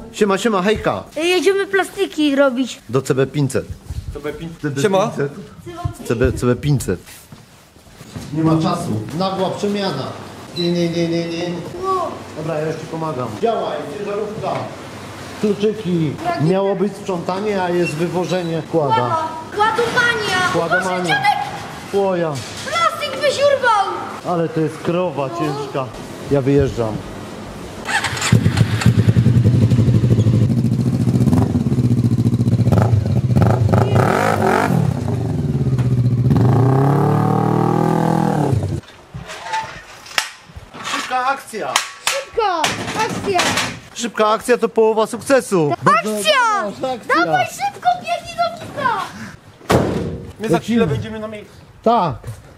Siema, siema, hejka. Jedziemy plastiki robić. Do CB500. Siema. CB500. Nie ma czasu. Nagła przemiana. Nie. Dobra, ja już ci pomagam. Działaj, ciężarówka. Kluczyki. Miało być sprzątanie, a jest wywożenie kłada. Kładomania. Kładomania. Łoja. Plastik byś urwał. Ale to jest krowa ciężka. Ja wyjeżdżam. Szybka akcja. Akcja. Szybka akcja to połowa sukcesu. Akcja. Akcja. Dawaj szybko, biegnij do pisa. My za chwilę będziemy na miejscu. Tak.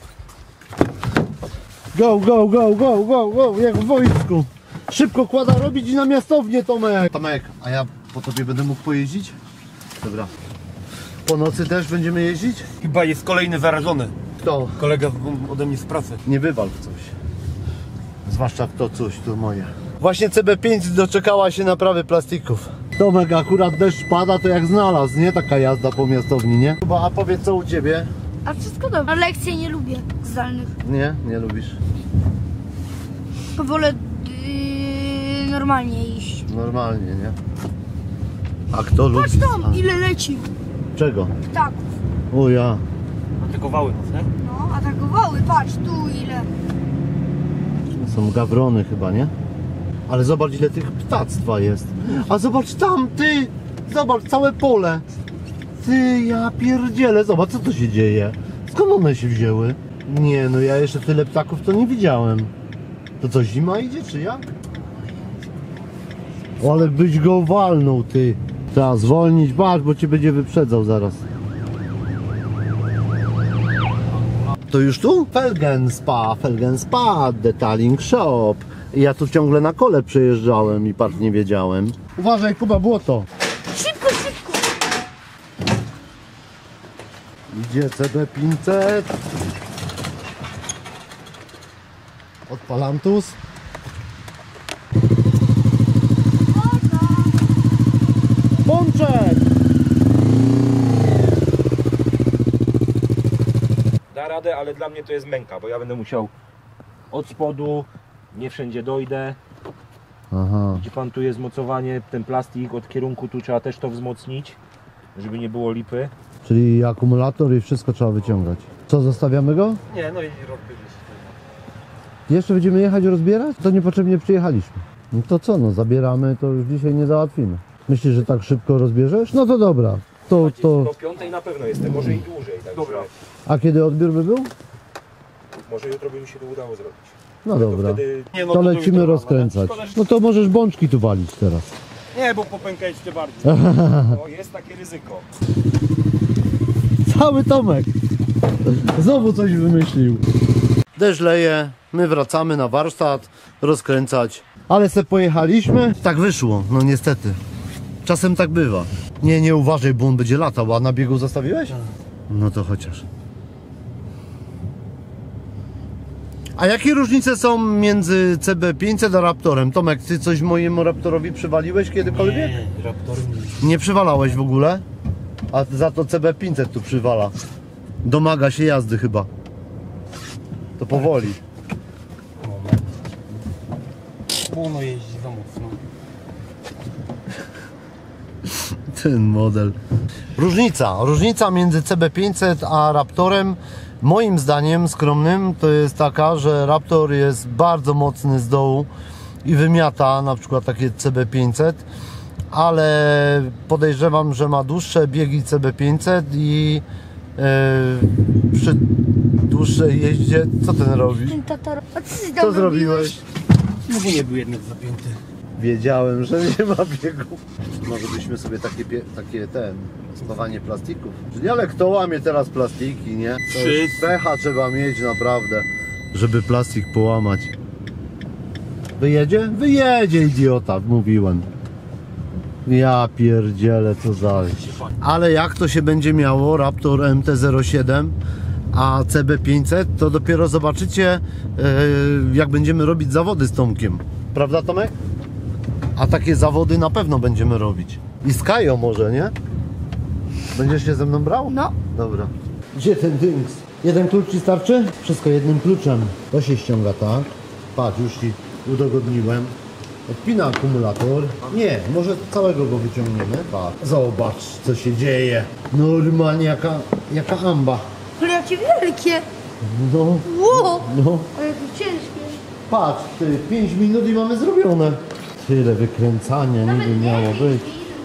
Go, jak w wojsku. Szybko kłada robić i na miastownię, Tomek. Tomek, a ja po tobie będę mógł pojeździć? Dobra. Po nocy też będziemy jeździć? Chyba jest kolejny zarażony. Kto? Kolega ode mnie z pracy. Nie wywal w coś. Zwłaszcza w to coś, to moje. Właśnie CB5 doczekała się naprawy plastików. Tomek, akurat deszcz pada, to jak znalazł, nie? Taka jazda po miastowni, nie? A powiedz, co u ciebie? A wszystko dobrze. A lekcje nie lubię zdalnych. Nie lubisz? Wolę normalnie iść. Normalnie, nie? A kto lubi? Patrz tam, ile leci. Czego? Ptaków. O ja. Atakowały nas, nie? No, atakowały, patrz tu ile. Są gawrony chyba, nie? Ale zobacz, ile tych ptactwa jest. A zobacz tam, ty! Zobacz, całe pole. Ty, ja pierdzielę. Zobacz, co to się dzieje. Skąd one się wzięły? Nie, no ja jeszcze tyle ptaków to nie widziałem. To co, zima idzie, czy jak? O, ale byś go walnął, ty. Trzeba zwolnić, patrz, bo cię będzie wyprzedzał zaraz. To już tu? Felgen Spa, Detailing Shop. Ja tu ciągle na kole przejeżdżałem i patrz, nie wiedziałem. Uważaj, Kuba, błoto. Szybko. Idzie CB500. Odpalantus. Pączek! Da radę, ale dla mnie to jest męka, bo ja będę musiał od spodu, nie wszędzie dojdę. Aha. Widzi pan, tu jest mocowanie, ten plastik od kierunku, tu trzeba też to wzmocnić, żeby nie było lipy. Czyli akumulator i wszystko trzeba wyciągać. Co, zostawiamy go? Nie, no i robię. Jeszcze będziemy jechać rozbierać? To niepotrzebnie przyjechaliśmy. No to co, no zabieramy, to już dzisiaj nie załatwimy. Myślisz, że tak szybko rozbierzesz? No to dobra. To... Do 5 na pewno jestem, może i dłużej. Tak. Dobra. A kiedy odbiór by był? Może jutro by mi się to udało zrobić. No dobra. Wtedy... Nie, no To do lecimy jutra, rozkręcać. szkoda, że- No to możesz bączki tu walić teraz. Nie, bo popęka jeszcze bardziej. No, jest takie ryzyko. Cały Tomek. Znowu coś wymyślił. Deszcz leje, my wracamy na warsztat, rozkręcać. Ale se pojechaliśmy. Tak wyszło, no niestety. Czasem tak bywa. Nie uważaj, bo on będzie latał. A na biegu zostawiłeś? No to chociaż. A jakie różnice są między CB500 a Raptorem? Tomek, ty coś mojemu Raptorowi przywaliłeś kiedykolwiek? Nie, Raptor nie. Nie przywalałeś w ogóle? A za to CB500 tu przywala. Domaga się jazdy chyba. To powoli. Moment. Bo ono jeździ za mocno. Ten model. Różnica między CB500 a Raptorem, moim zdaniem skromnym, to jest taka, że Raptor jest bardzo mocny z dołu i wymiata na przykład takie CB500, ale podejrzewam, że ma dłuższe biegi CB500 i przy dłuższej jeździe... Co ten robisz? Ten tatar... A co ty Co tam zrobiłeś? Może nie był jednak zapięty. Wiedziałem, że nie ma biegu. Może byśmy sobie takie spawanie plastików. Ale kto łamie teraz plastiki, nie? To już pecha trzeba mieć naprawdę, żeby plastik połamać. Wyjedzie? Wyjedzie, idiota, mówiłem. Ja pierdzielę, co za... Ale jak to się będzie miało, Raptor MT-07 a CB500, to dopiero zobaczycie, jak będziemy robić zawody z Tomkiem. Prawda, Tomek? A takie zawody na pewno będziemy robić. I z Kają może, nie? Będziesz się ze mną brał? No. Dobra. Gdzie ten dynks? Jeden klucz ci starczy? Wszystko jednym kluczem. To się ściąga, tak? Patrz, już ci udogodniłem. Odpina akumulator. Nie, może całego go wyciągniemy. Patrz. Zobacz, co się dzieje. Normalnie jaka amba. Ale jakie wielkie. No, Ło! no. Ale to ciężkie. Patrz, ty, 5 minut i mamy zrobione. Tyle wykręcania niby miało być.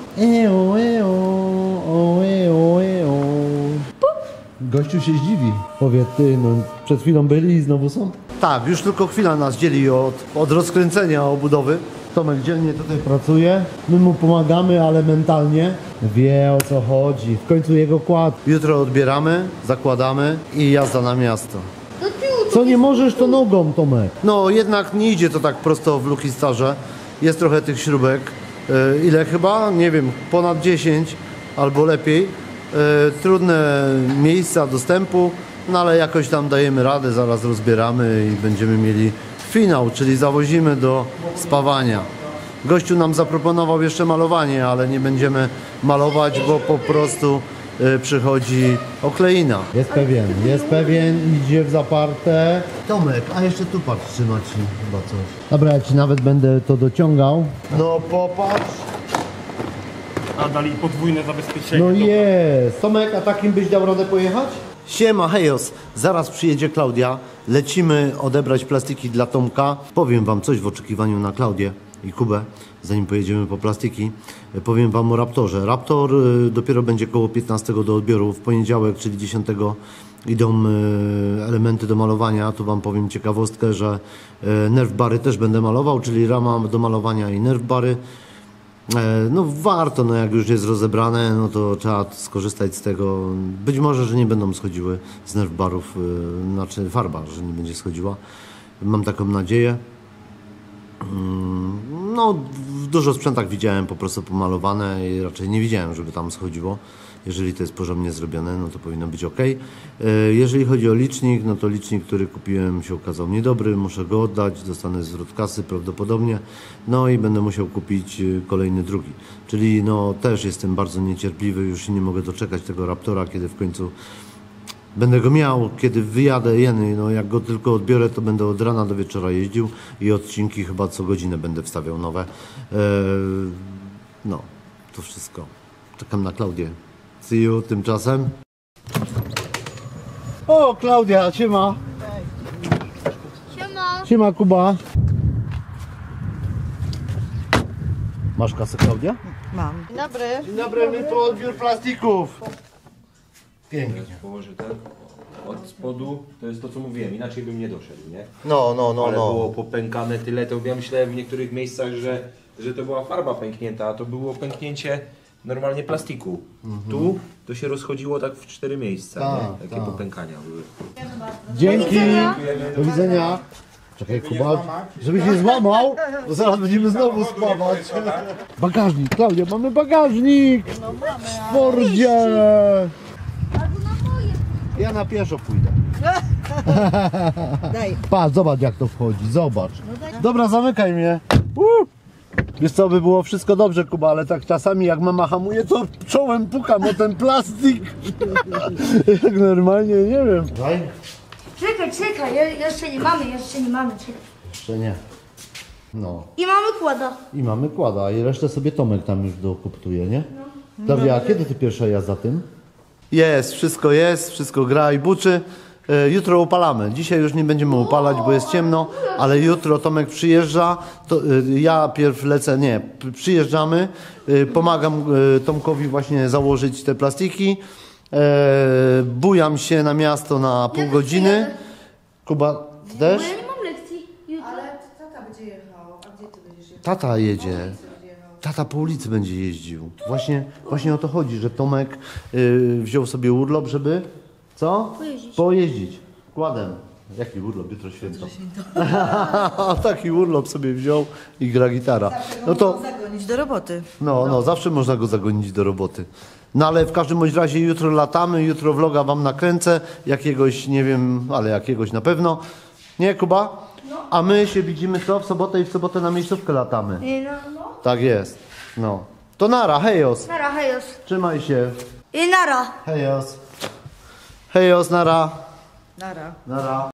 Gościu się zdziwi. Powie, ty, no przed chwilą byli i znowu są? Tak, już tylko chwila nas dzieli od rozkręcenia obudowy. Tomek dzielnie tutaj pracuje. My mu pomagamy, ale mentalnie wie, o co chodzi. W końcu jego kład. Jutro odbieramy, zakładamy i jazda na miasto. Do tyłu. Co nie możesz, to nogą, Tomek. No jednak nie idzie to tak prosto w Luchisstarze. Jest trochę tych śrubek. Ile chyba? Nie wiem, ponad 10 albo lepiej. Trudne miejsca dostępu, no ale jakoś tam dajemy radę, zaraz rozbieramy i będziemy mieli finał, czyli zawozimy do spawania. Gościu nam zaproponował jeszcze malowanie, ale nie będziemy malować, bo po prostu przychodzi okleina. Jest pewien, idzie w zaparte. Tomek, a jeszcze tu patrz, trzyma ci chyba coś. Dobra, ja ci nawet będę to dociągał. No popatrz. A dali podwójne zabezpieczenie. No jest. Tomek, a takim byś dał radę pojechać? Siema, hejos. Zaraz przyjedzie Klaudia. Lecimy odebrać plastiki dla Tomka. Powiem wam coś w oczekiwaniu na Klaudię i Kubę, zanim pojedziemy po plastiki. Powiem wam o Raptorze. Raptor dopiero będzie koło 15 do odbioru. W poniedziałek, czyli 10 idą elementy do malowania. Tu wam powiem ciekawostkę, że nerf bary też będę malował, czyli rama do malowania i nerf bary. No warto, no jak już jest rozebrane, no to trzeba skorzystać z tego. Być może, że nie będą schodziły z nerf barów, znaczy farba, że nie będzie schodziła. Mam taką nadzieję. No w dużo sprzętach widziałem po prostu pomalowane i raczej nie widziałem, żeby tam schodziło. Jeżeli to jest porządnie zrobione, no to powinno być ok. Jeżeli chodzi o licznik, no to licznik, który kupiłem, się okazał niedobry. Muszę go oddać, dostanę zwrot kasy prawdopodobnie. No i będę musiał kupić kolejny drugi. Czyli no też jestem bardzo niecierpliwy, już się nie mogę doczekać tego Raptora, kiedy w końcu będę go miał, kiedy wyjadę jeny. No jak go tylko odbiorę, to będę od rana do wieczora jeździł i odcinki chyba co godzinę będę wstawiał nowe. No, to wszystko. Czekam na Klaudię. See you tymczasem. O, Klaudia, siema. Siema. Siema, Kuba. Masz kasę, Klaudia? Mam. Dzień dobry. Dzień dobry, my po odbiór plastików. Pięknie. Położę ten od spodu, to jest to co mówiłem, inaczej bym nie doszedł, nie? No. Ale było popękane tyle, to ja myślałem w niektórych miejscach, że to była farba pęknięta, a to było pęknięcie normalnie plastiku. Tu to się rozchodziło tak w 4 miejsca, nie? Takie popękania były. Dzięki. Do widzenia. Czekaj, Kuba, żebyś nie złamał, bo zaraz będziemy znowu spawać. Bagażnik, Klaudia, mamy bagażnik! W Fordzie! Albo na moje. Ja na pieszo pójdę. Daj. Patrz, zobacz jak to wchodzi, zobacz. Dobra, zamykaj mnie. Wiesz co, by było wszystko dobrze, Kuba, ale tak czasami jak mama hamuje, to czołem pukam o ten plastik. Jak normalnie, nie wiem. Daj. Czekaj, jeszcze nie mamy, czekaj. Jeszcze nie. No. I mamy kłada. I mamy kłada, i resztę sobie Tomek tam już dokuptuje, nie? Klaudia, a kiedy ty pierwsza jazda tym? Jest, wszystko gra i buczy. Jutro upalamy. Dzisiaj już nie będziemy upalać, bo jest ciemno, ale jutro Tomek przyjeżdża. Ja pierw lecę, przyjeżdżamy. Pomagam Tomkowi właśnie założyć te plastiki. Bujam się na miasto na pół godziny. Kuba, ty Bo też? ja nie mam lekcji. Jutro. Ale tata będzie jechał. A gdzie ty będziesz jechał? Tata jedzie. Tata po ulicy będzie jeździł. Właśnie o to chodzi, że Tomek wziął sobie urlop, żeby co? Pojeździć. Kładem. Jaki urlop? Jutro święto. Taki urlop sobie wziął i gra gitara. No to Zagonić do roboty. no, zawsze można go zagonić do roboty. No ale w każdym bądź razie jutro latamy, jutro vloga wam nakręcę. Jakiegoś, nie wiem, ale jakiegoś na pewno. Nie, Kuba? A my się widzimy co? W sobotę i w sobotę na miejscówkę latamy. No. Tak jest. No. To nara, hejos. Nara, hejos. Trzymaj się. I nara. Hejos. Hejos, nara. Nara. Nara.